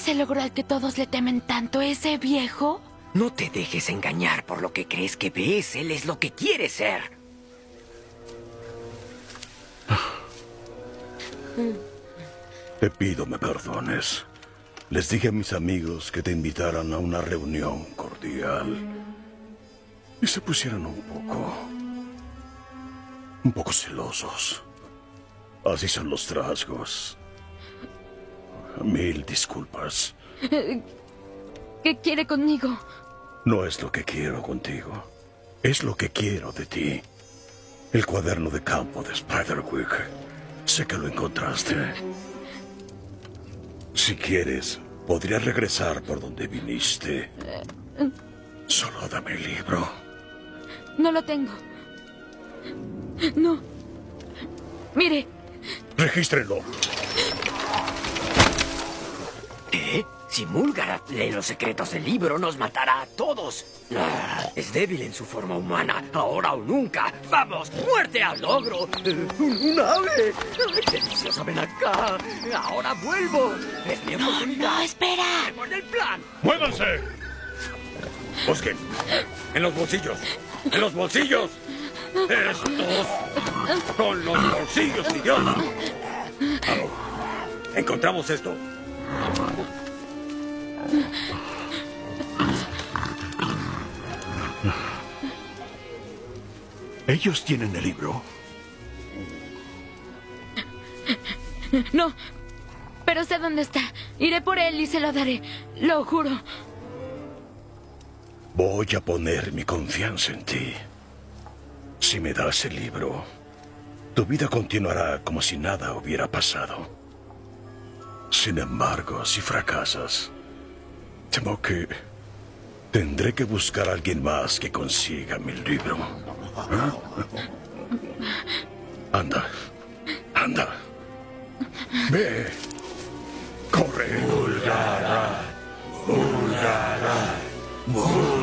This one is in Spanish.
¿Es el ogro al que todos le temen tanto, ese viejo? No te dejes engañar por lo que crees que ves. Él es lo que quiere ser. Te pido me perdones. Les dije a mis amigos que te invitaran a una reunión cordial. Y se pusieron un poco celosos. Así son los rasgos. Mil disculpas. ¿Qué quiere conmigo? No es lo que quiero contigo. Es lo que quiero de ti. El cuaderno de campo de Spiderwick. Sé que lo encontraste. Si quieres, podrías regresar por donde viniste. Solo dame el libro. No lo tengo. No. Mire. Regístrenlo. ¿Qué? Si Mulgarath lee los secretos del libro, nos matará a todos. Es débil en su forma humana, ahora o nunca. ¡Vamos! ¡Muerte al ogro! ¡Un ave! ¡Deliciosa, ven acá! ¡Ahora vuelvo! ¡Es mi oportunidad! ¡No, espera! ¡Tenemos el plan! ¡Muévanse! Busquen. En los bolsillos. ¡En los bolsillos! ¡Estos! ¡Con los bolsillos, idiota! Vamos. Encontramos esto. ¿Ellos tienen el libro? No, pero sé dónde está. Iré por él y se lo daré. Lo juro. Voy a poner mi confianza en ti. Si me das el libro, tu vida continuará como si nada hubiera pasado. Sin embargo, si fracasas, temo que tendré que buscar a alguien más que consiga mi libro. Anda, anda. Ve. Corre. Mulgarath, Mulgarath, Mulgarath.